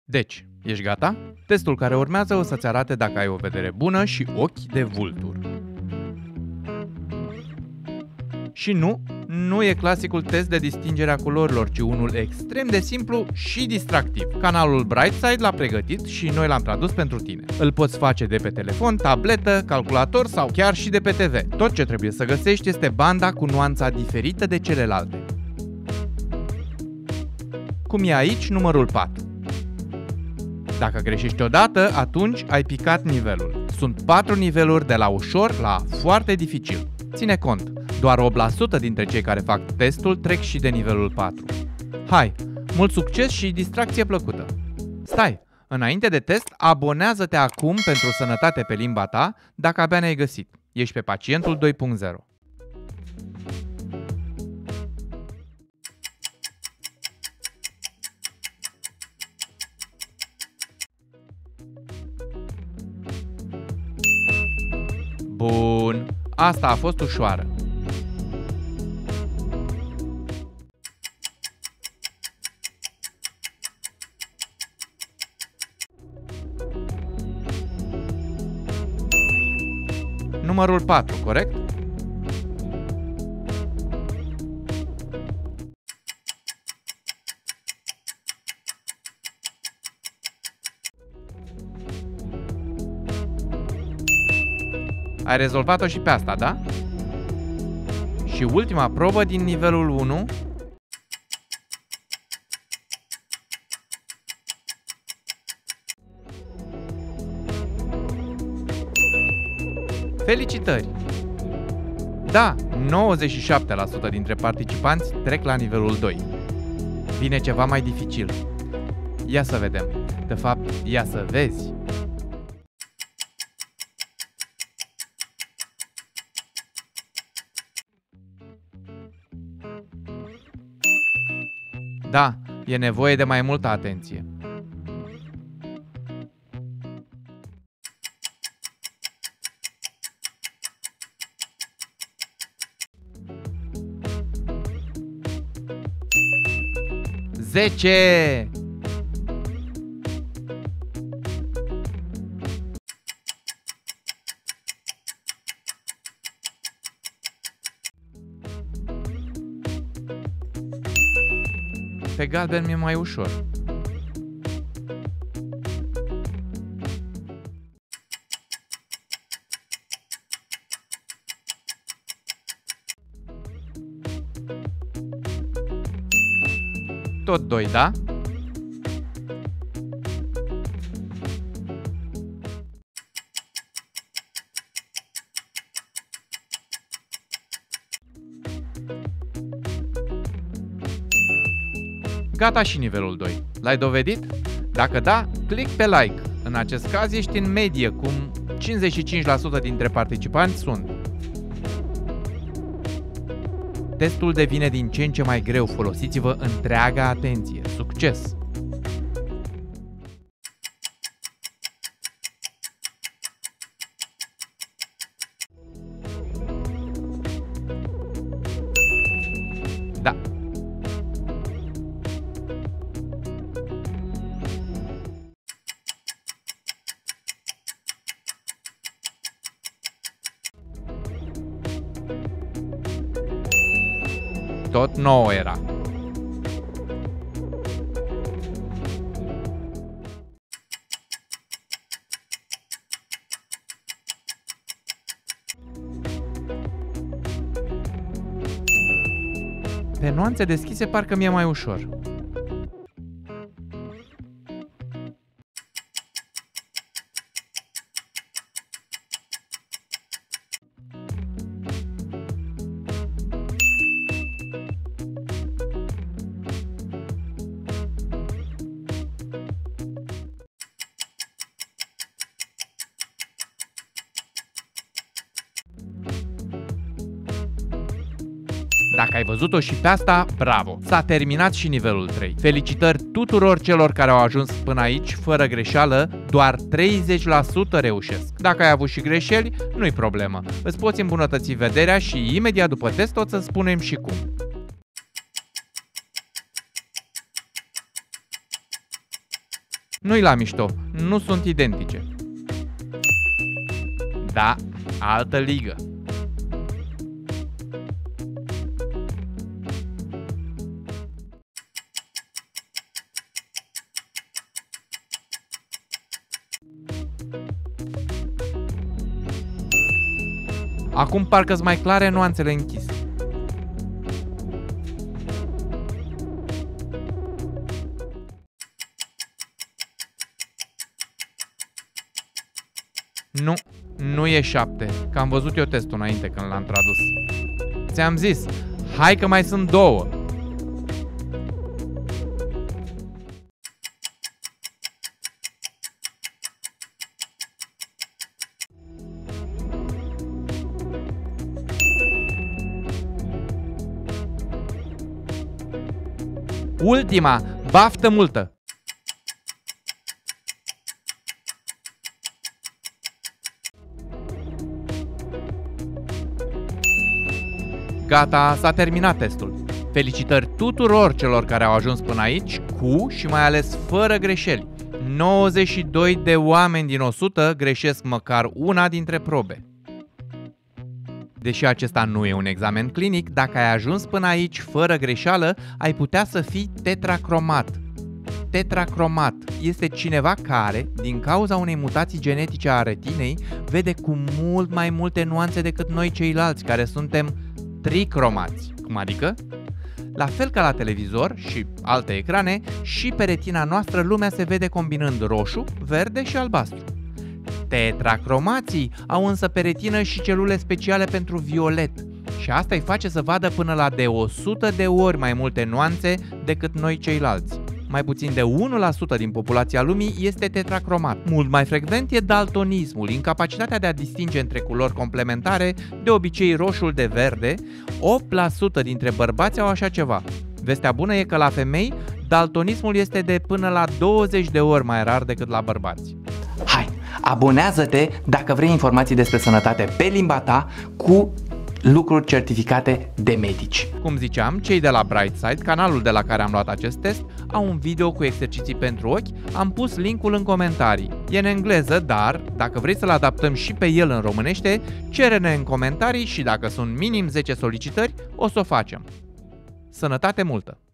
Deci, ești gata? Testul care urmează o să-ți arate dacă ai o vedere bună și ochi de vultur. Și nu e clasicul test de distingere a culorilor, ci unul extrem de simplu și distractiv. Canalul Brightside l-a pregătit și noi l-am tradus pentru tine. Îl poți face de pe telefon, tabletă, calculator sau chiar și de pe TV. Tot ce trebuie să găsești este banda cu nuanța diferită de celelalte. Cum e aici numărul 4. Dacă greșești odată, atunci ai picat nivelul. Sunt 4 niveluri de la ușor la foarte dificil. Ține cont, doar 8% dintre cei care fac testul trec și de nivelul 4. Hai, mult succes și distracție plăcută! Stai, înainte de test, abonează-te acum pentru sănătate pe limba ta dacă abia ne-ai găsit. Ești pe Pacientul 2.0. Bun, asta a fost ușoară. Numărul 4, corect? Ai rezolvat-o și pe asta, da? Și ultima probă din nivelul 1. Felicitări! Da, 97% dintre participanți trec la nivelul 2. Vine ceva mai dificil. Ia să vedem. De fapt, ia să vezi. Da, e nevoie de mai multă atenție. Zece! Pe galben mi-e mai ușor. Tot 2, da? Gata și nivelul 2. L-ai dovedit? Dacă da, click pe like. În acest caz ești în medie, cum 55% dintre participanți sunt. Testul devine din ce în ce mai greu, folosiți-vă întreaga atenție. Succes! Da. Tot 9 era. Pe nuanțe deschise parcă mi-e mai ușor. Dacă ai văzut-o și pe asta, bravo! S-a terminat și nivelul 3. Felicitări tuturor celor care au ajuns până aici fără greșeală, doar 30% reușesc. Dacă ai avut și greșeli, nu-i problemă. Îți poți îmbunătăți vederea și imediat după test o să spunem și cum. Nu-i la mișto, nu sunt identice. Da, altă ligă. Acum parcă-s mai clare nuanțele închise. Nu e 7, că am văzut eu testul înainte când l-am tradus. Ți-am zis, hai că mai sunt 2. Ultima, baftă multă! Gata, s-a terminat testul. Felicitări tuturor celor care au ajuns până aici, cu și mai ales fără greșeli. 92 de oameni din 100 greșesc măcar una dintre probe. Deși acesta nu e un examen clinic, dacă ai ajuns până aici fără greșeală, ai putea să fii tetracromat. Tetracromat este cineva care, din cauza unei mutații genetice a retinei, vede cu mult mai multe nuanțe decât noi ceilalți, care suntem tricromați. Cum adică? La fel ca la televizor și alte ecrane, și pe retina noastră lumea se vede combinând roșu, verde și albastru. Tetracromații au însă pe retină și celule speciale pentru violet și asta îi face să vadă până la de 100 de ori mai multe nuanțe decât noi ceilalți. Mai puțin de 1% din populația lumii este tetracromat. Mult mai frecvent e daltonismul, incapacitatea de a distinge între culori complementare, de obicei roșul de verde. 8% dintre bărbați au așa ceva. Vestea bună e că la femei, daltonismul este de până la 20 de ori mai rar decât la bărbați. Hai, abonează-te dacă vrei informații despre sănătate pe limba ta cu lucruri certificate de medici. Cum ziceam, cei de la Brightside, canalul de la care am luat acest test, au un video cu exerciții pentru ochi, am pus linkul în comentarii. E în engleză, dar dacă vrei să-l adaptăm și pe el în românește, cere-ne în comentarii și dacă sunt minim 10 solicitări, o să o facem. Sănătate multă!